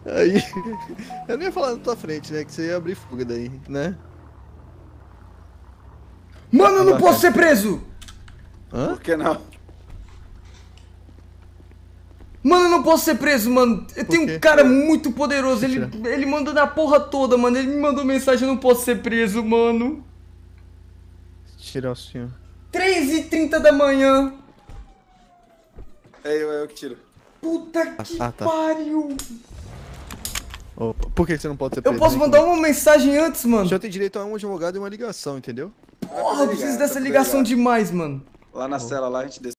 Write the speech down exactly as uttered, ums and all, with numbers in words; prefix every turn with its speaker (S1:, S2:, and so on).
S1: Aí, eu não ia falar na tua frente, né? Que você ia abrir fuga daí, né?
S2: Mano, eu não
S1: Vai,
S2: posso
S1: vai.
S2: ser preso!
S1: Hã?
S3: Por que não?
S2: Mano, eu não posso ser preso, mano. Eu
S1: Por
S2: tenho um
S1: quê?
S2: cara muito poderoso.
S1: Deixa eu
S2: Ele,
S1: tirar.
S2: ele mandou na porra toda, mano. Ele me mandou mensagem, eu não posso ser preso, mano.
S1: Tirar o senhor.
S2: três e trinta da manhã.
S3: É eu, é eu que tiro.
S2: Puta que
S1: Ah, tá.
S2: pariu.
S1: Opa, por que você não pode ser
S2: Eu
S1: preso?
S2: posso
S1: Vem
S2: mandar
S1: comigo.
S2: uma mensagem antes,
S1: O
S2: mano.
S1: senhor tem direito a um advogado e uma ligação, entendeu?
S2: Porra, eu preciso
S3: ligar,
S2: dessa
S3: pra poder
S2: ligação
S3: ligar.
S2: demais, mano.
S3: Lá na cela, lá a gente